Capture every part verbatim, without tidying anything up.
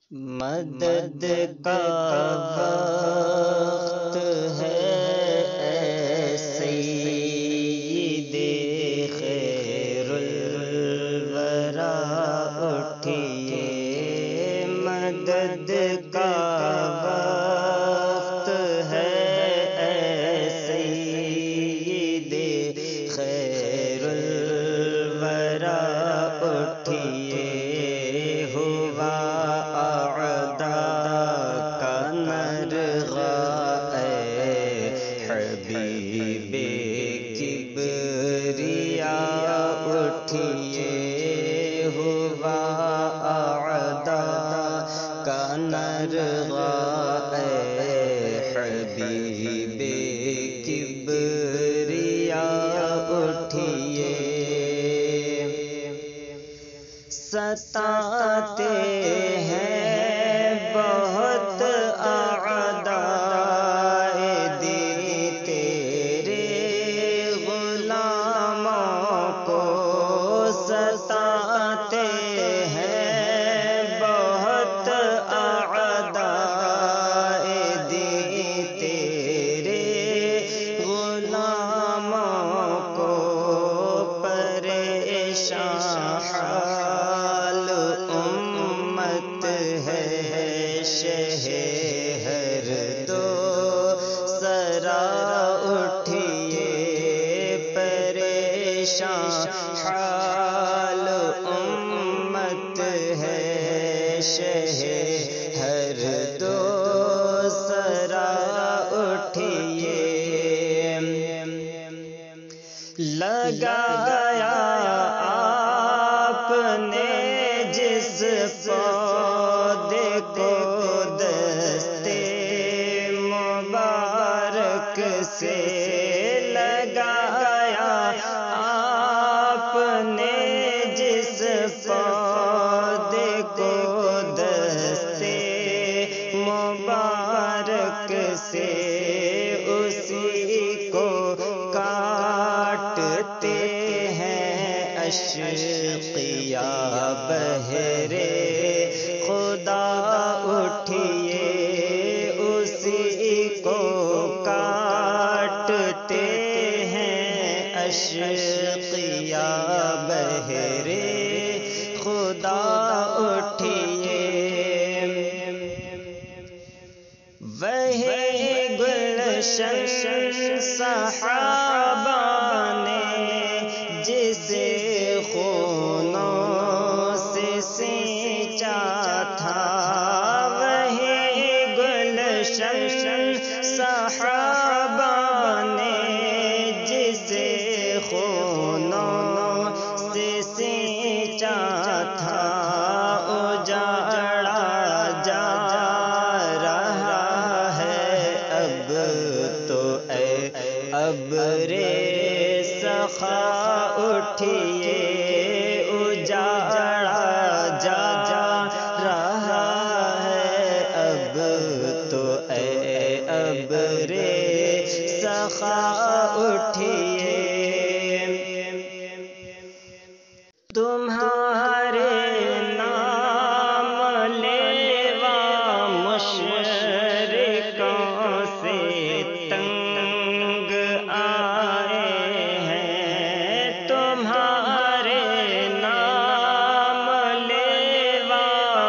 مدد کا وقت ہے اے سید خیر الورا اٹھیے، مدد کا وقت ہے اے سید خیر الورا اٹھیے، ہوا حبیب کبریا اٹھیے، ہوا اعدا کا نرغہ اے حبیب کبریا اٹھیے، ستاتے ہیں بہت اعداء دین تیرے غلاموں کو، ستاتے ہیں بہت اعداء دین تیرے غلاموں کو، پریشان حال امت ہے شہر دو سرا اٹھیے، پریشان حال امت ہے شہر دو سرا اٹھیے، لگایا آپ نے جس پودے کو دستے مبارک سے، لگایا آپ نے جس پودے کو دستے مبارک سے، اسی کو کاٹتے ہیں اشقیا بہرے خدا اٹھیے، اسی کو کاٹتے ہیں اشقیا بہرے خدا اٹھیے، وہی گلشن صحابہ نے جسے خونوں سے سینچا تھا، وہی گلشن صحابہ نے جسے خونوں سے سینچا تھا، اجاڑا جا رہا ہے اب تو اے ابرِ سخا اٹھیے، اجاڑا جا رہا ہے اب تو اے ابرِ سخا اٹھیے، تمہارے نام لیوا مشرکوں سے تنگ آئے ہیں، تمہارے نام لیوا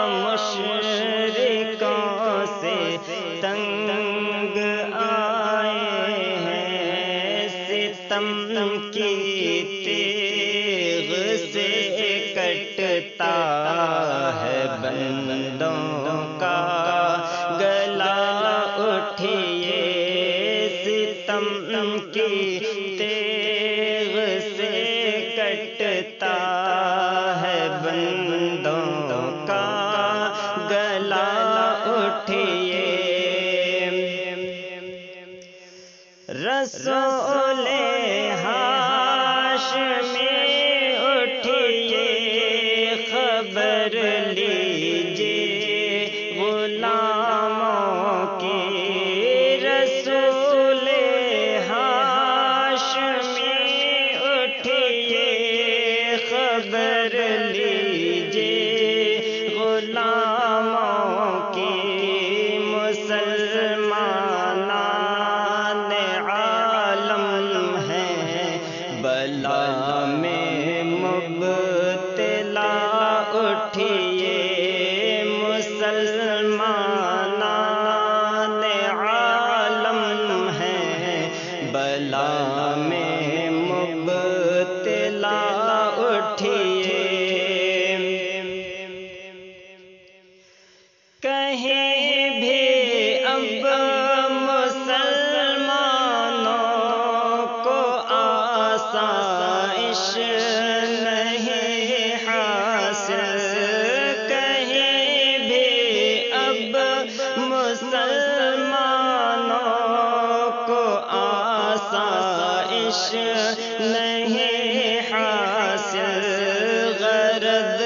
مشرکوں سے تنگ آئے ہیں، ستم کی تیغ سے کٹتا ہے بندوں کا گلا اٹھیے، ستم کی تیغ سے کٹتا ہے بندوں کا گلا اٹھیے، رسول ہاشمی اٹھیے، خبر لیجیے غلاموں کی، رسول ہاشمی اٹھیے، خبر لیجیے غلاموں کہیں بھی اب مسلمانوں کو آسائش نہیں حاصل، کہیں بھی اب مسلمانوں کو آسائش نہیں حاصل، غرض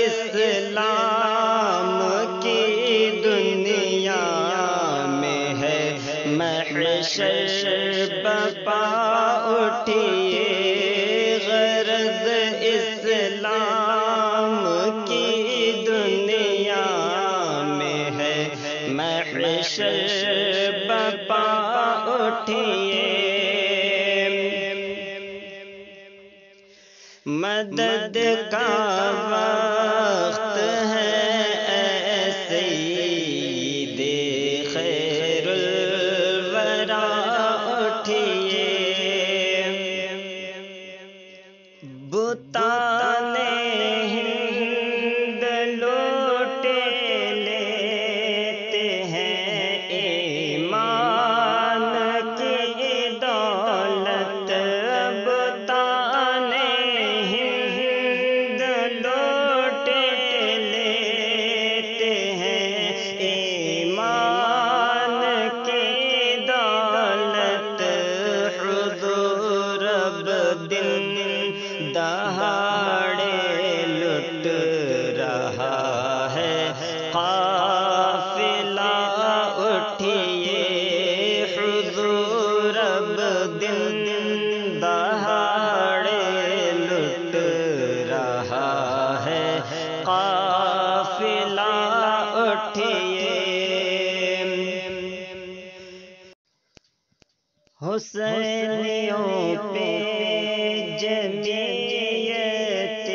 اسلام کی دنیا میں ہے محشر بپا اٹھیے، غرض اسلام کی دنیا میں ہے محشر بپا اٹھیے، مدد کا وقت ہے اے سید خیر الورا اٹھیے، بتان ہند لوٹے لیتے ہیں ایمان کی دولت، بتان ہند لوٹے لیتے ہیں ایمان کی دولت، حضور اب دن دہاڑے لٹ رہا ہے قافلہ اٹھیے، حضور اب دن دہاڑے لٹ رہا ہے قافلہ اٹھیے، حسینیوں پہ جمعیت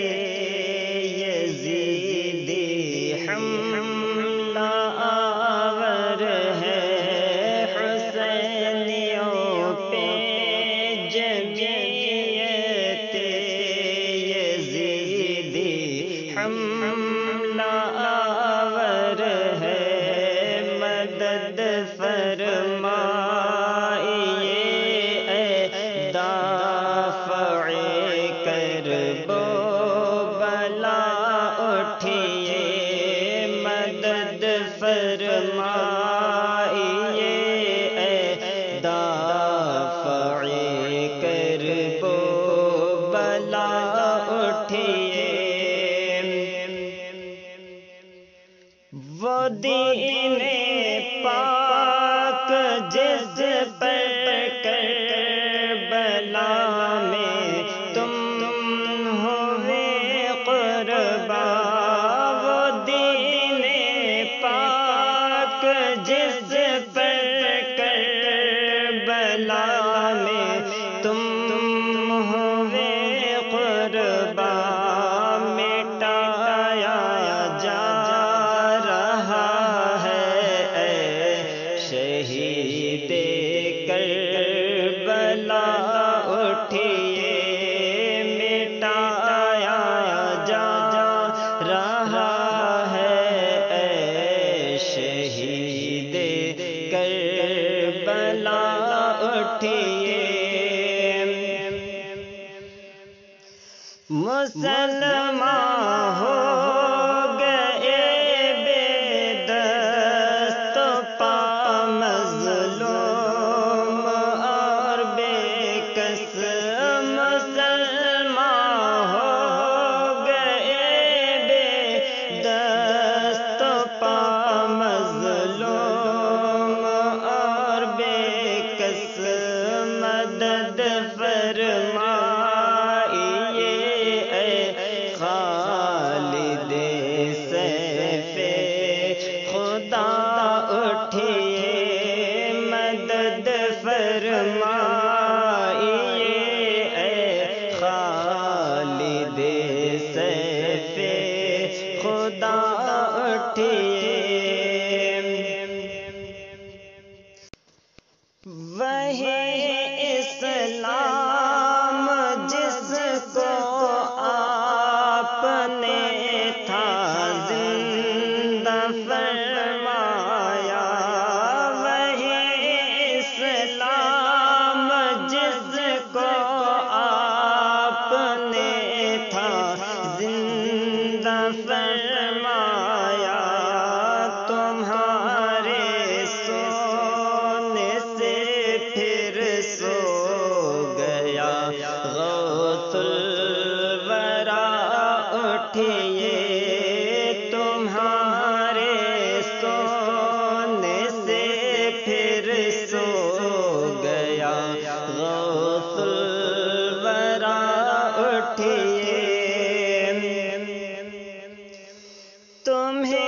یزیدی حملہ آور ہے، حسینیوں پہ جمعیت یزیدی حملہ آور ہے، مدد فرمائیے اے دافع کرب و بلا اٹھیے، مدد فرمائیے اے دافع کرب و بلا اٹھیے، وہ دین پاک جس پر کربلا میں تم ہوئے قربان، وہ دین پاک جس پر کربلا میں تم ہوئے قربان، مٹایا جا رہا ہے اے شہید کر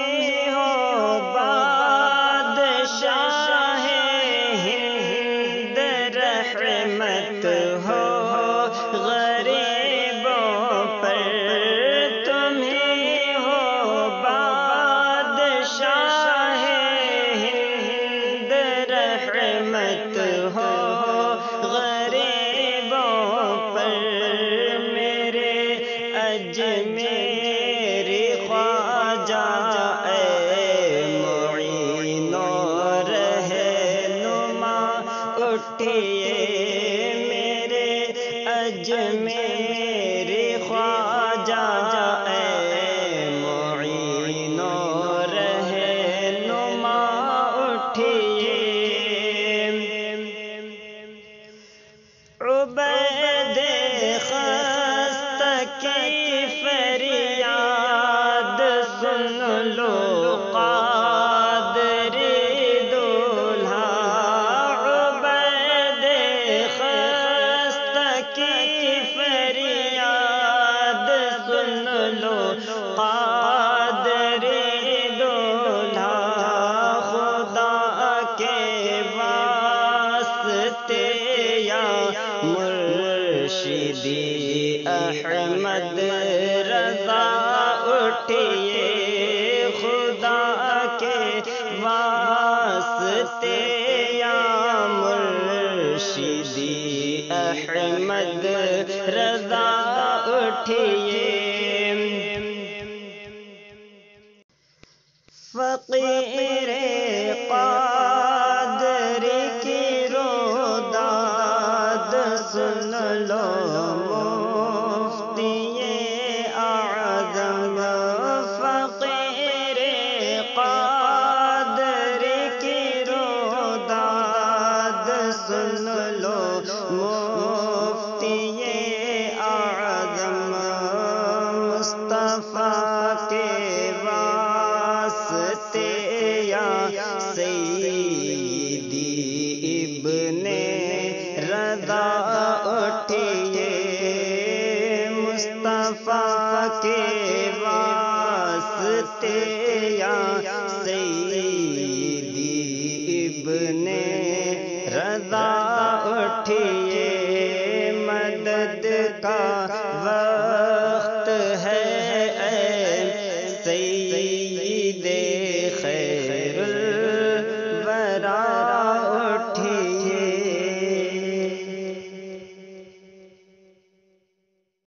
تمہیں ہو بادشاہ ہند، رحمت ہو غریبوں پر، تمہیں ہو بادشاہ ہند، رحمت ہو غریبوں پر، میرے اجمیری خواجہ اے معین و رہنما، اٹھئے میرے اجمیری خواجہ اے معین و رہنما، اٹھئے عبید خستہ کی فریاد سن لو قادری دولہا، عبید خستہ کی فریاد سن لو قادری دولہا، خدا کے واسطے یا مرشدی احمد رضا، اٹھئے خدا کے واسطے یا مرشدی احمد رضا، اٹھئے فقیر قادری کی روداد سن لو، مفتی اعظم فقیر قادری کی روداد سن لو، مفتی اعظم مصطفیٰ کے واسطے یا سیدی ابن رضا، اٹھئے مصطفیٰ کے واسطے یا سیدی ابن رضا، اٹھئے مدد کا وقت ہے اے سید خیر